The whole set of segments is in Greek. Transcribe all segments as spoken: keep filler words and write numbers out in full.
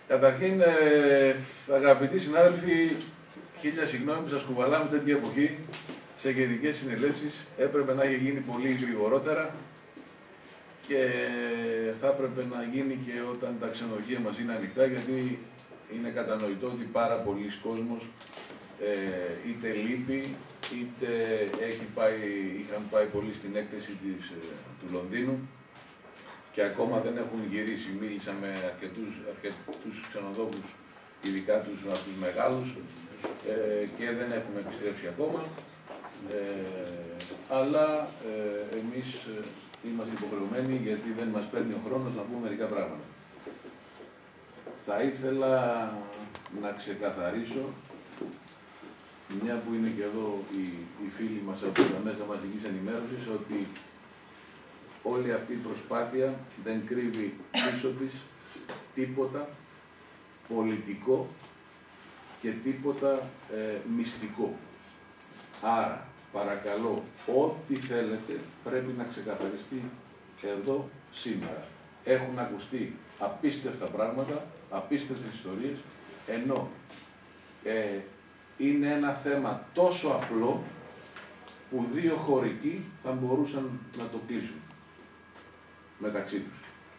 Καταρχήν, ε, αγαπητοί συνάδελφοι, χίλια συγγνώμη που σας κουβαλάμε τέτοια εποχή σε γενικές συνελεύσεις. Έπρεπε να έχει γίνει πολύ γρηγορότερα και θα έπρεπε να γίνει και όταν τα ξενοδοχεία μας είναι ανοιχτά, γιατί είναι κατανοητό ότι πάρα πολλοί κόσμος ε, είτε λείπει, είτε έχει πάει, είχαν πάει πολύ στην έκθεση της, ε, του Λονδίνου και ακόμα δεν έχουν γυρίσει. Μίλησα με αρκετούς, αρκετούς ξενοδόχους, ειδικά τους, τους μεγάλους, ε, και δεν έχουμε επιστρέψει ακόμα. Ε, αλλά ε, εμείς είμαστε υποχρεωμένοι, γιατί δεν μας παίρνει ο χρόνος, να πούμε μερικά πράγματα. Θα ήθελα να ξεκαθαρίσω, μια που είναι και εδώ οι, οι φίλοι μας από τα μέσα μαζικής ενημέρωσης, ότι όλη αυτή η προσπάθεια δεν κρύβει πίσω της τίποτα πολιτικό και τίποτα ε, μυστικό. Άρα, παρακαλώ, ό,τι θέλετε πρέπει να ξεκαθαριστεί εδώ σήμερα. Έχουν ακουστεί απίστευτα πράγματα, απίστευτες ιστορίες, ενώ ε, είναι ένα θέμα τόσο απλό που δύο χωρικοί θα μπορούσαν να το κλείσουν μεταξύ τους.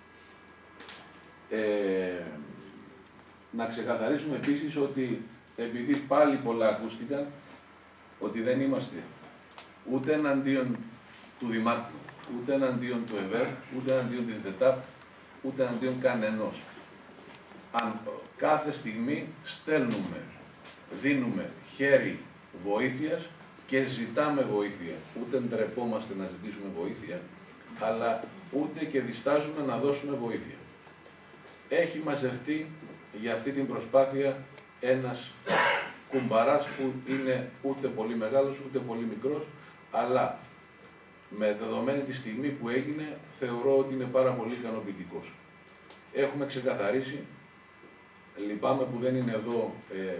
Ε, να ξεκαθαρίσουμε επίσης ότι, επειδή πάλι πολλά ακούστηκαν, ότι δεν είμαστε ούτε εναντίον του Δημάρχου, ούτε εναντίον του ΕΒΕΡ, ούτε εναντίον της ΔΕΤΑΠ, ούτε εναντίον κανενός. Αν κάθε στιγμή στέλνουμε, δίνουμε χέρι βοήθειας και ζητάμε βοήθεια. Ούτε ντρεπόμαστε να ζητήσουμε βοήθεια, αλλά ούτε και διστάζουμε να δώσουμε βοήθεια. Έχει μαζευτεί για αυτή την προσπάθεια ένας κουμπαράς που είναι ούτε πολύ μεγάλος ούτε πολύ μικρός, αλλά με δεδομένη τη στιγμή που έγινε θεωρώ ότι είναι πάρα πολύ ικανοποιητικός. Έχουμε ξεκαθαρίσει, λυπάμαι που δεν είναι εδώ ε,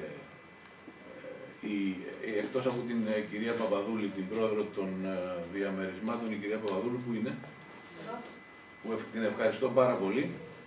η, εκτός από την ε, κυρία Παπαδούλη, την πρόεδρο των ε, διαμερισμάτων, η κυρία Παπαδούλη που είναι, που την ευχαριστώ πάρα πολύ.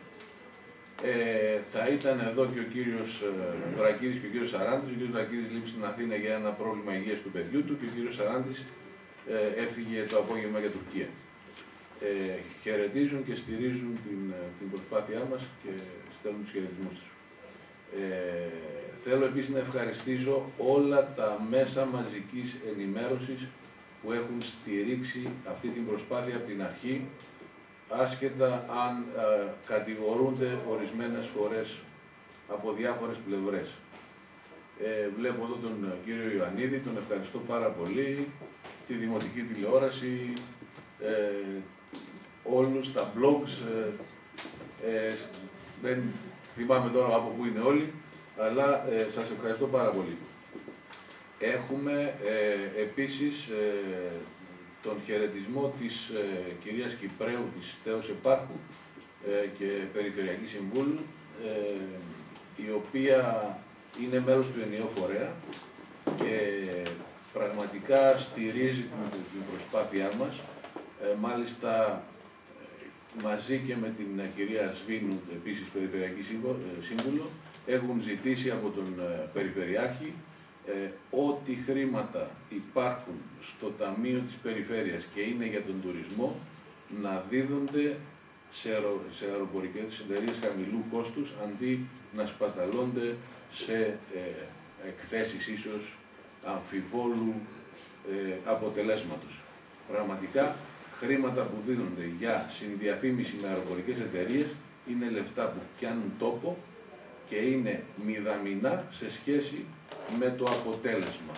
Ε, θα ήταν εδώ και ο κύριος ε, Βρακίδης και ο κύριος Σαράντης. Ο κύριος Βρακίδης λείπει στην Αθήνα για ένα πρόβλημα υγείας του παιδιού του και ο κύριος Σαράντης ε, έφυγε το απόγευμα για Τουρκία. Ε, χαιρετίζουν και στηρίζουν την, την προσπάθειά μας και στέλνουν τους χαιρετισμούς τους. Ε, θέλω επίσης να ευχαριστήσω όλα τα μέσα μαζικής ενημέρωσης που έχουν στηρίξει αυτή την προσπάθεια από την αρχή, άσχετα αν ε, κατηγορούνται ορισμένες φορές από διάφορες πλευρές. Ε, βλέπω εδώ τον κύριο Ιωαννίδη, τον ευχαριστώ πάρα πολύ, τη Δημοτική Τηλεόραση, ε, όλους τα blogs, ε, ε, δεν θυμάμαι τώρα από πού είναι όλοι, αλλά ε, σας ευχαριστώ πάρα πολύ. Έχουμε ε, επίσης ε, τον χαιρετισμό της ε, κυρίας Κυπρέου, της Θέος Επάρχου ε, και Περιφερειακή Συμβούλου, ε, η οποία είναι μέρος του ενιαίου φορέα και πραγματικά στηρίζει την, την προσπάθειά μας. Ε, μάλιστα, μαζί και με την κυρία Σβήνου, επίσης Περιφερειακή Σύμβουλο, έχουν ζητήσει από τον Περιφερειάρχη ε, ό,τι χρήματα υπάρχουν στο Ταμείο της Περιφέρειας και είναι για τον τουρισμό να δίδονται σε, αερο, σε αεροπορικές εταιρείες χαμηλού κόστους, αντί να σπαταλώνται σε ε, εκθέσεις ίσως αμφιβόλου ε, αποτελέσματος. Πραγματικά, χρήματα που δίνονται για συνδιαφήμιση με αεροπορικές εταιρείες είναι λεφτά που πιάνουν τόπο και είναι μηδαμινά σε σχέση με το αποτέλεσμα.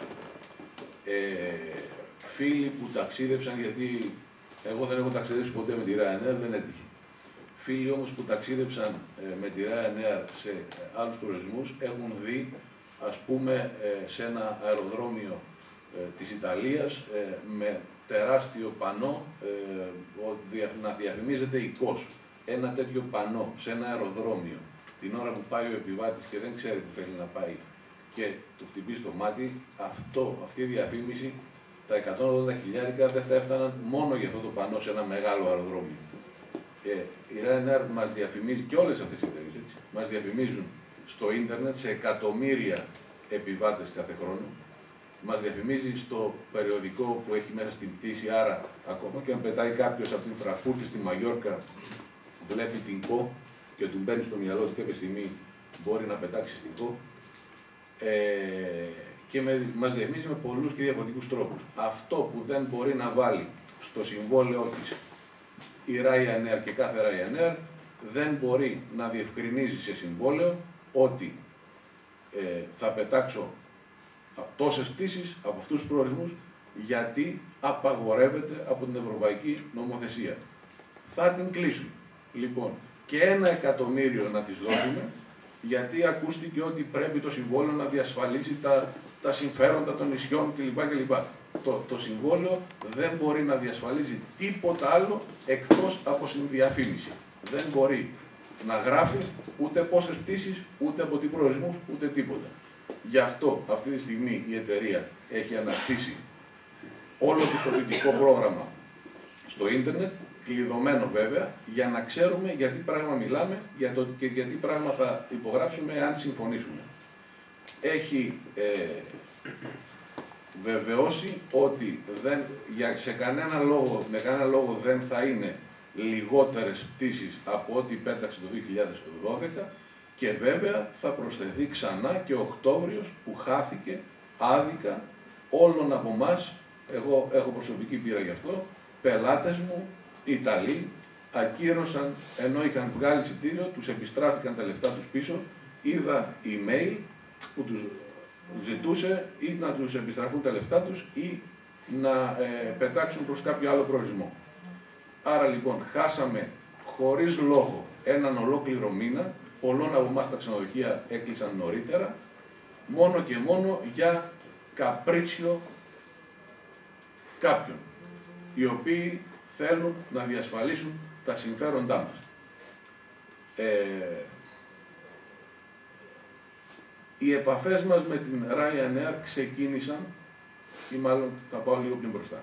Ε, φίλοι που ταξίδεψαν, γιατί εγώ δεν έχω ταξιδέψει ποτέ με τη Ryanair, δεν έτυχε. Φίλοι όμως που ταξίδεψαν ε, με τη Ryanair σε άλλους προορισμούς έχουν δει, ας πούμε, ε, σε ένα αεροδρόμιο ε, της Ιταλίας ε, με τεράστιο πανό ε, να διαφημίζεται η ΚΟΣ. Ένα τέτοιο πανό σε ένα αεροδρόμιο την ώρα που πάει ο επιβάτης και δεν ξέρει που θέλει να πάει και του χτυπήσει το μάτι, αυτό, αυτή η διαφήμιση, τα εκατόν ογδόντα χιλιάρικα δεν θα έφταναν μόνο για αυτό το πανό σε ένα μεγάλο αεροδρόμιο. Ε, η Ryanair μας διαφημίζει και όλες αυτές τις εταιρείες, έτσι. μας διαφημίζουν στο ίντερνετ σε εκατομμύρια επιβάτες κάθε χρόνο. Μας διαφημίζει στο περιοδικό που έχει μέσα στην πτήση, άρα ακόμα και αν πετάει κάποιος από την Φραγκφούρτη στη Μαγιόρκα, βλέπει την ΚΟ και του μπαίνει στο μυαλό ότι κάποια στιγμή μπορεί να πετάξει στην ΚΟ. Ε, και με, μας διαφημίζει με πολλούς και διαφορετικούς τρόπους. Αυτό που δεν μπορεί να βάλει στο συμβόλαιό της η Ryanair και κάθε Ryanair, δεν μπορεί να διευκρινίζει σε συμβόλαιο ότι ε, θα πετάξω τόσες πτήσεις από αυτούς τους προορισμούς, γιατί απαγορεύεται από την Ευρωπαϊκή Νομοθεσία. Θα την κλείσουν. Λοιπόν, και ένα εκατομμύριο να τις δώσουμε, γιατί ακούστηκε ότι πρέπει το συμβόλαιο να διασφαλίσει τα, τα συμφέροντα των νησιών κλπ. κλπ. Το, το συμβόλαιο δεν μπορεί να διασφαλίζει τίποτα άλλο εκτός από συνδιαφήμιση. Δεν μπορεί να γράφει ούτε πόσες πτήσεις, ούτε από τι προορισμούς, ούτε τίποτα. Γι' αυτό αυτή τη στιγμή η εταιρεία έχει αναστήσει όλο το στρατηγικό πρόγραμμα στο ίντερνετ, κλειδωμένο βέβαια, για να ξέρουμε για τι πράγμα μιλάμε για το, και για τι πράγμα θα υπογράψουμε αν συμφωνήσουμε. Έχει ε, βεβαιώσει ότι δεν, για, σε κανένα λόγο, με κανένα λόγο δεν θα είναι λιγότερες πτήσεις από ό,τι πέταξε το δύο χιλιάδες δώδεκα, και βέβαια θα προσθεθεί ξανά και ο Οκτώβριος που χάθηκε άδικα όλων από εμάς. Εγώ έχω προσωπική πείρα γι' αυτό. Πελάτες μου, Ιταλοί, ακύρωσαν ενώ είχαν βγάλει εισιτήριο, τους επιστράφηκαν τα λεφτά τους πίσω. Είδα email που τους ζητούσε ή να τους επιστραφούν τα λεφτά τους ή να ε, πετάξουν προς κάποιο άλλο προορισμό. Άρα λοιπόν χάσαμε χωρίς λόγο έναν ολόκληρο μήνα. Πολλών από εμάς τα ξενοδοχεία έκλεισαν νωρίτερα, μόνο και μόνο για καπρίτσιο κάποιων, οι οποίοι θέλουν να διασφαλίσουν τα συμφέροντά μας. Ε, οι επαφές μας με την Ryanair ξεκίνησαν, ή μάλλον θα πάω λίγο πιο μπροστά,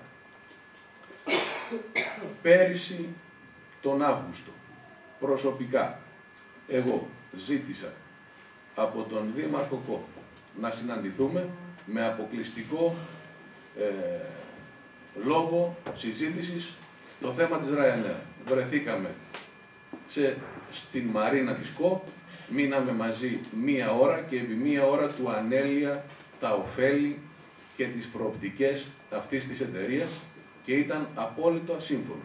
πέρυσι τον Αύγουστο, προσωπικά. Εγώ ζήτησα από τον Δήμαρχο Κο να συναντηθούμε με αποκλειστικό ε, λόγο συζήτησης το θέμα της Ryanair. Βρεθήκαμε σε, στην Μαρίνα της Κο, μείναμε μαζί μία ώρα και επί μία ώρα του ανέλυα τα ωφέλη και τις προοπτικές αυτής της εταιρείας και ήταν απόλυτα σύμφωνος.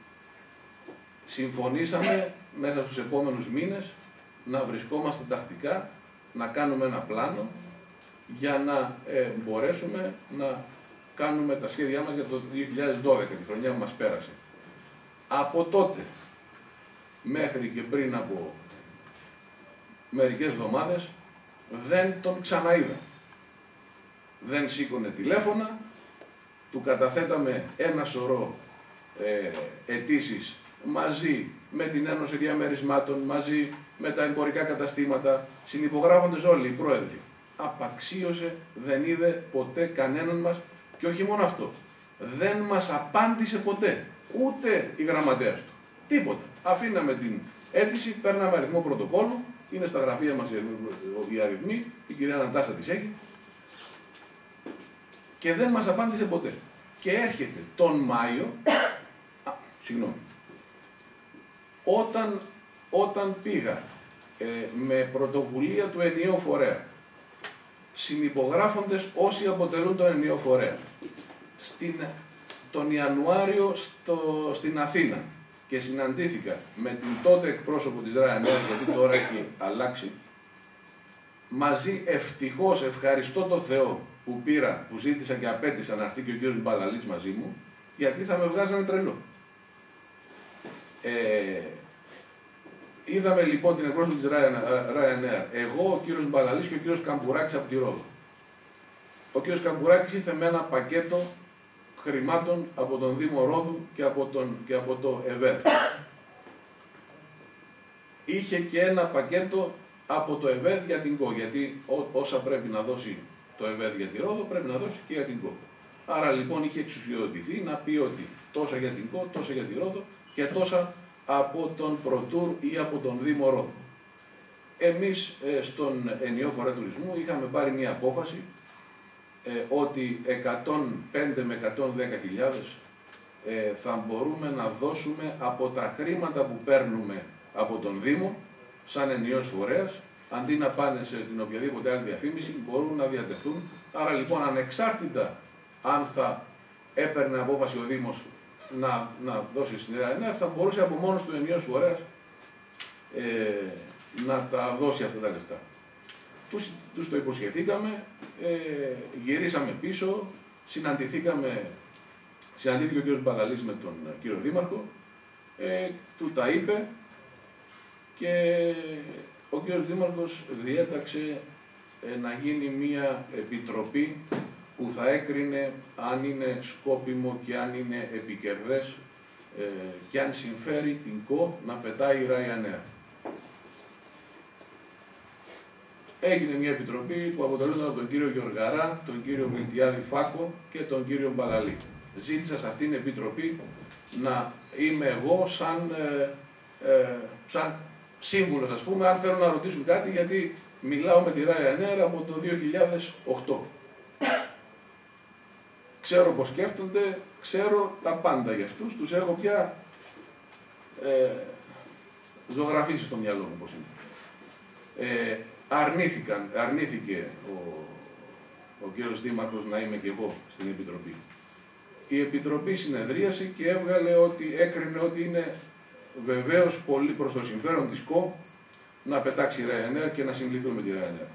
Συμφωνήσαμε μέσα στους επόμενους μήνες να βρισκόμαστε τακτικά, να κάνουμε ένα πλάνο για να ε, μπορέσουμε να κάνουμε τα σχέδιά μας για το δύο χιλιάδες δώδεκα, τη χρονιά που μας πέρασε. Από τότε μέχρι και πριν από μερικές εβδομάδες δεν τον ξαναείδα. Δεν σήκωνε τηλέφωνα, του καταθέταμε ένα σωρό ε, αιτήσεις μαζί με την Ένωση Διαμερισμάτων, μαζί με τα εμπορικά καταστήματα, συνυπογράφοντες όλοι οι πρόεδροι. Απαξίωσε, δεν είδε ποτέ κανέναν μας και όχι μόνο αυτό. Δεν μας απάντησε ποτέ, ούτε η γραμματέας του. Τίποτα. Αφήναμε την αίτηση, παίρναμε αριθμό πρωτοκόλλου, είναι στα γραφεία μας οι αριθμοί, η κυρία Νατάσα τις έχει, και δεν μας απάντησε ποτέ. Και έρχεται τον Μάιο, α, συγγνώμη, Όταν, όταν πήγα ε, με πρωτοβουλία του ενιαίου φορέα, συνυπογράφοντες όσοι αποτελούν τον ενιαίο φορέα, στην, τον Ιανουάριο στο, στην Αθήνα, και συναντήθηκα με την τότε εκπρόσωπο της Ryanair, γιατί τώρα έχει αλλάξει, μαζί ευτυχώς, ευχαριστώ τον Θεό που πήρα, που ζήτησα και απέτησα να έρθει και ο κύριος Μπαλαλής μαζί μου, γιατί θα με βγάζανε τρελό. Ε, είδαμε λοιπόν την εκπρόσωπο της Ryanair, εγώ, ο κύριος Μπαλαλής και ο κύριος Καμπουράκης από τη Ρόδο. Ο κύριος Καμπουράκης ήρθε με ένα πακέτο χρημάτων από τον Δήμο Ρόδου και από, τον, και από το ΕΒΕΔ. Είχε και ένα πακέτο από το ΕΒΕΔ για την ΚΟ, γιατί ό, όσα πρέπει να δώσει το ΕΒΕΔ για τη Ρόδο πρέπει να δώσει και για την ΚΟ. Άρα λοιπόν είχε εξουσιοδοτηθεί να πει ότι τόσα για την ΚΟ, τόσα για τη Ρόδο και τόσα από τον Πρωτούρ ή από τον Δήμο Ρόδου. εμείς ε, στον ενιαίο φορέα τουρισμού είχαμε πάρει μια απόφαση ε, ότι εκατόν πέντε με εκατόν δέκα χιλιάδες ε, θα μπορούμε να δώσουμε από τα χρήματα που παίρνουμε από τον Δήμο σαν ενιαίος φορέας, αντί να πάνε σε την οποιαδήποτε άλλη διαφήμιση, μπορούν να διατεθούν. Άρα λοιπόν, ανεξάρτητα αν θα έπαιρνε απόφαση ο Δήμος να, να δώσει στην Ryanair, θα μπορούσε από μόνος του ενιαίος φορέας ε, να τα δώσει αυτά τα λεφτά. Τους, τους το υποσχεθήκαμε, ε, γυρίσαμε πίσω, συναντηθήκαμε, συναντήθηκε ο κ. Μπαλαλής με τον κύριο Δήμαρχο, ε, του τα είπε και ο κ. Δήμαρχος διέταξε ε, να γίνει μία επιτροπή που θα έκρινε αν είναι σκόπιμο και αν είναι επικερδές ε, και αν συμφέρει την ΚΟ να πετάει η Ryanair. Έγινε μια επιτροπή που αποτελούνταν από τον κύριο Γεωργαρά, τον κύριο Μιλτιάδη Φάκο και τον κύριο Μπαλαλή. Ζήτησα σε αυτήν την επιτροπή να είμαι εγώ σαν, ε, ε, σαν σύμβουλος, ας πούμε, αν θέλουν να ρωτήσουν κάτι, γιατί μιλάω με τη Ryanair από το δύο χιλιάδες οκτώ. Ξέρω πώς σκέφτονται, ξέρω τα πάντα για αυτούς, τους έχω πια ε, ζωγραφίσει στο μυαλό μου πώς είναι. Ε, αρνήθηκαν, αρνήθηκε ο, ο κύριος Δήμαρχος να είμαι και εγώ στην Επιτροπή. Η Επιτροπή συνεδρίασε και έβγαλε ότι, έκρινε ότι είναι βεβαίως πολύ προς το συμφέρον της ΚΟ να πετάξει η Ryanair και να συμβληθούμε με τη Ryanair.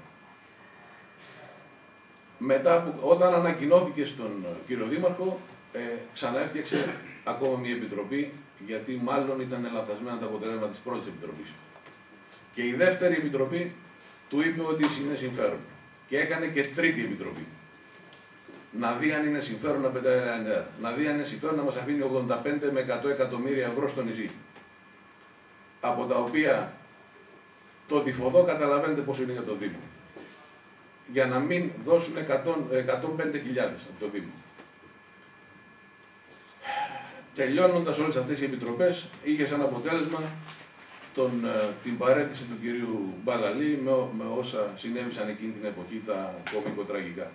Μετά, που, όταν ανακοινώθηκε στον κύριο Δήμαρχο, ε, ξαναέφτιαξε ακόμα μια επιτροπή, γιατί μάλλον ήταν λανθασμένα τα αποτελέσματα της πρώτης επιτροπής. Και η δεύτερη επιτροπή του είπε ότι είναι συμφέρον. Και έκανε και τρίτη επιτροπή. Να δει αν είναι συμφέρον να πετάει η Ryanair. Να δει αν είναι συμφέρον να μας αφήνει ογδόντα πέντε με εκατό εκατομμύρια ευρώ στο νησί. Από τα οποία το τυφοδό καταλαβαίνετε πόσο είναι για το Δήμο. Για να μην δώσουν εκατόν πέντε χιλιάδες από το Δήμο. Τελειώνοντας όλες αυτές οι επιτροπές, είχε σαν αποτέλεσμα τον, την παραίτηση του κυρίου Μπαλαλή με, με όσα συνέβησαν εκείνη την εποχή, τα κωμικοτραγικά.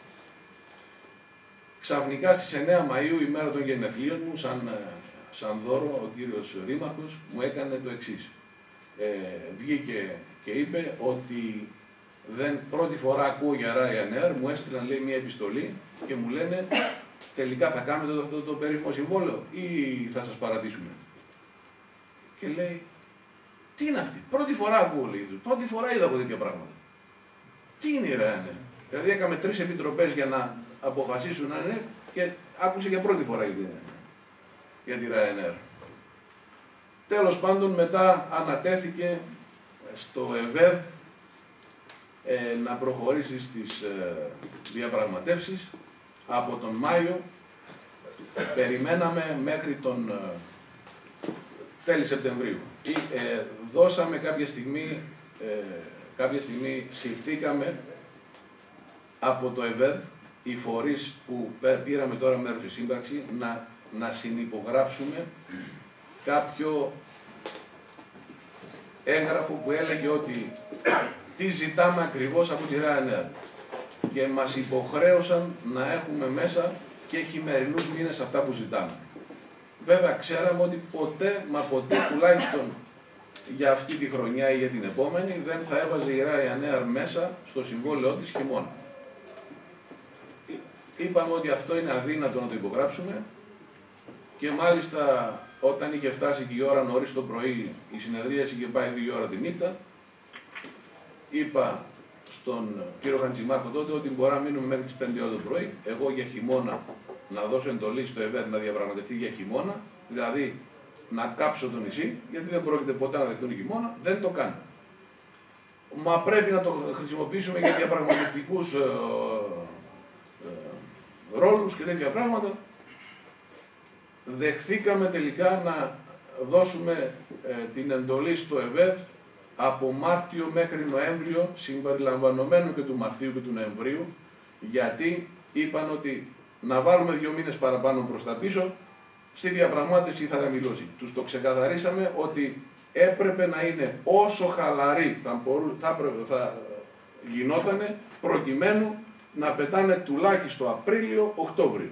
Ξαφνικά στις εννέα Μαΐου, η μέρα των γενεθλίων μου, σαν, σαν δώρο, ο κύριος Δήμαρχος μου έκανε το εξής. Ε, βγήκε και είπε ότι δεν, πρώτη φορά ακούω για Ryanair, μου έστειλαν, λέει, μια επιστολή και μου λένε τελικά θα κάνετε αυτό το, το, το περίφημο συμβόλαιο ή θα σας παρατήσουμε. Και λέει, τι είναι αυτή, πρώτη φορά ακούω, λέει, πρώτη φορά είδα από τέτοια πράγματα. Τι είναι η Ryanair? Δηλαδή έκαμε τρεις επιτροπές για να αποφασίσουν να είναι και άκουσε για πρώτη φορά για, για τη Ryanair. Τέλος πάντων, μετά ανατέθηκε στο ΕΒΕΔ ε, να προχωρήσει στις ε, διαπραγματεύσεις από τον Μάιο. Περιμέναμε μέχρι τον ε, τέλη Σεπτεμβρίου. Ε, δώσαμε κάποια στιγμή, ε, κάποια στιγμή συρθήκαμε από το ΕΒΕΔ, οι φορείς που πήραμε τώρα μέρος στη σύμπραξη, να, να συνυπογράψουμε κάποιο έγγραφο που έλεγε ότι τι ζητάμε ακριβώς από τη Ryanair και μας υποχρέωσαν να έχουμε μέσα και χειμερινούς μήνες αυτά που ζητάμε. Βέβαια ξέραμε ότι ποτέ, μα ποτέ τουλάχιστον για αυτή τη χρονιά ή για την επόμενη δεν θα έβαζε η Ryanair μέσα στο συμβόλαιό της χειμώνα. Είπαμε ότι αυτό είναι αδύνατο να το υπογράψουμε και μάλιστα όταν είχε φτάσει και η ώρα νωρίς το πρωί η συνεδρίαση και πάει δύο ώρα τη νύχτα, είπα στον κύριο Χαντζημάρκο τότε ότι μπορεί να μείνουμε μέχρι τις πέντε ώρα το πρωί, εγώ για χειμώνα να δώσω εντολή στο ΕΒΕΔ να διαπραγματευτεί για χειμώνα, δηλαδή να κάψω το νησί, γιατί δεν πρόκειται ποτέ να δεχτούν χειμώνα, δεν το κάνω. Μα πρέπει να το χρησιμοποιήσουμε για διαπραγματευτικούς ε, ε, ρόλους και τέτοια πράγματα. Δεχθήκαμε τελικά να δώσουμε ε, την εντολή στο ΕΒΕΔ από Μάρτιο μέχρι Νοέμβριο, συμπεριλαμβανομένου και του Μαρτίου και του Νοεμβρίου, γιατί είπαν ότι να βάλουμε δύο μήνες παραπάνω προς τα πίσω, στη διαπραγμάτευση θα χαμηλώσει. Τους το ξεκαθαρίσαμε ότι έπρεπε να είναι όσο χαλαρή θα, μπορού, θα, θα γινότανε προκειμένου να πετάνε τουλάχιστον Απρίλιο-Οκτώβριο.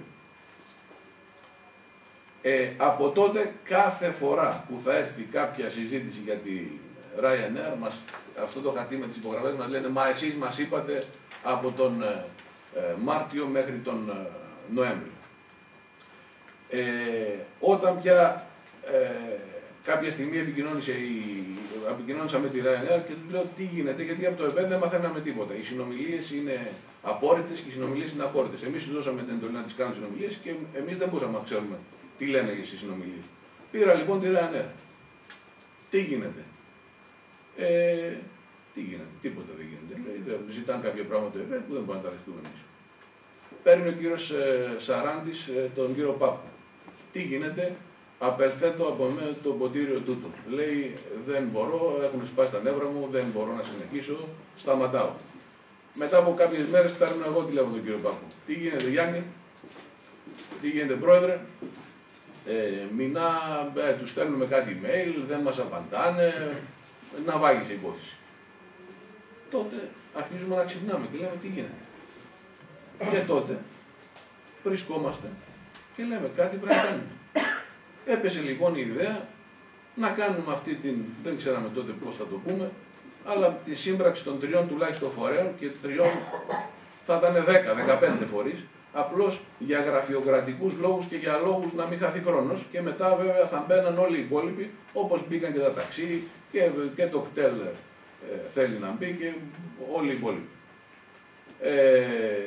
Ε, από τότε κάθε φορά που θα έρθει κάποια συζήτηση για τη Ryanair, μας, αυτό το χαρτί με τις υπογραφές μας λένε «Μα εσείς μας είπατε από τον ε, ε, Μάρτιο μέχρι τον ε, Νοέμβριο». Ε, όταν πια ε, κάποια στιγμή επικοινώνησε η, επικοινώνησα με τη Ryanair και του λέω τι γίνεται, γιατί από το ΕΒΕ δεν μαθαίναμε τίποτα. Οι συνομιλίες είναι απόρριτες και οι συνομιλίες είναι απόρριτες. Εμείς τους δώσαμε την εντολή να τις κάνουν συνομιλίες και εμείς δεν μπορούσαμε να ξέρουμε τι λένε για τις συνομιλίες. Πήρα λοιπόν τη Ryanair. Τι γίνεται. Ε, τι γίνεται, τίποτα δεν γίνεται. Λέει, ζητάνε κάποια πράγματα το ΕΒΕ που δεν μπορούμε να τα δεχτούμε εμείς. Παίρνει ο κύριος ε, Σαράντης ε, τον κύριο Πάπου. Τι γίνεται, απελθέτω από μένα το ποτήριο τούτο. Λέει, δεν μπορώ, έχουν σπάσει τα νεύρα μου, δεν μπορώ να συνεχίσω, σταματάω. Μετά από κάποιες μέρες παίρνω εγώ τηλέφωνο τον κύριο Πάπου. Τι γίνεται Γιάννη, τι γίνεται πρόεδρε, ε, μηνά, ε, τους στέλνουμε κάτι email, δεν μας απαντάνε, να βάγισε υπόθεση. Τότε αρχίζουμε να ξυπνάμε και λέμε τι γίνεται. Και τότε βρισκόμαστε και λέμε κάτι πρέπει να κάνουμε. Έπεσε λοιπόν η ιδέα να κάνουμε αυτή την, δεν ξέραμε τότε πώς θα το πούμε, αλλά τη σύμπραξη των τριών τουλάχιστον φορέων και τριών θα ήταν δέκα με δεκαπέντε φορείς, απλώς για γραφειοκρατικούς λόγους και για λόγους να μην χαθεί χρόνος και μετά βέβαια θα μπαίναν όλοι οι υπόλοιποι, όπως μπήκαν και τα ταξί και, και το κτέλ ε, θέλει να μπει και όλοι οι υπόλοιποι. Ε,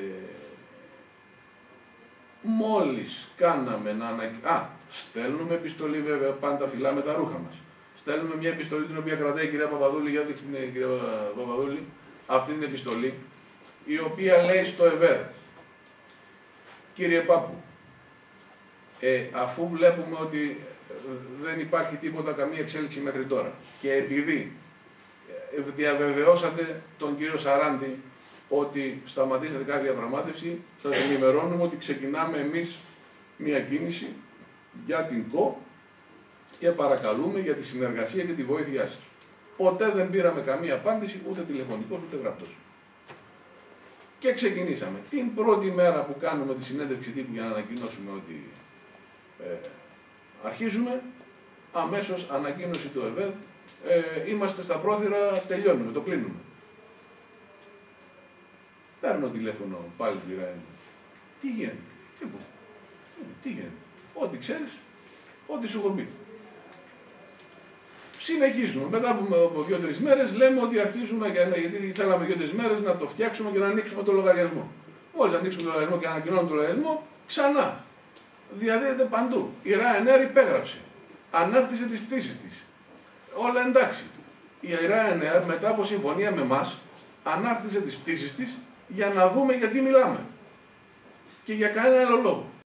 μόλις κάναμε να ανακοινώσουμε, α, στέλνουμε επιστολή βέβαια, πάντα φυλάμε τα ρούχα μας. Στέλνουμε μια επιστολή την οποία κρατάει η κυρία Παπαδούλη, για δείξτε την κυρία Παπαδούλη, αυτή την επιστολή, η οποία λέει στο ΕΒΕΡ, κύριε Πάπου, ε, αφού βλέπουμε ότι δεν υπάρχει τίποτα, καμία εξέλιξη μέχρι τώρα και επειδή διαβεβαιώσατε τον κύριο Σαράντη ότι σταματήσατε κάθε διαπραγμάτευση, σας ενημερώνουμε ότι ξεκινάμε εμείς μια κίνηση για την ΚΟ και παρακαλούμε για τη συνεργασία και τη βοήθειά σας. Ποτέ δεν πήραμε καμία απάντηση, ούτε τηλεφωνικός ούτε γραπτός. Και ξεκινήσαμε. Την πρώτη μέρα που κάνουμε τη συνέντευξη τύπου για να ανακοινώσουμε ότι ε, αρχίζουμε, αμέσως ανακοίνωση του ΕΒΕΔ, ε, είμαστε στα πρόθυρα, τελειώνουμε, το κλείνουμε. Παίρνω τηλέφωνο πάλι τη Ryanair. Τι γίνεται, τι, τι γίνεται, ό,τι ξέρεις, ό,τι σου έχω πει. Συνεχίζουμε. Μετά από δύο-τρεις μέρες λέμε ότι αρχίζουμε, γιατί θέλαμε δύο-τρεις μέρες να το φτιάξουμε και να ανοίξουμε το λογαριασμό. Μόλις ανοίξουμε το λογαριασμό και ανακοινώνουμε το λογαριασμό, ξανά. Διαδίδεται παντού. Η Ryanair υπέγραψε. Ανάρτησε τις πτήσεις της. Όλα εντάξει. Η Ryanair μετά από συμφωνία με εμάς ανάρτησε τις πτήσεις της για να δούμε γιατί μιλάμε. Και για κανένα άλλο λόγο.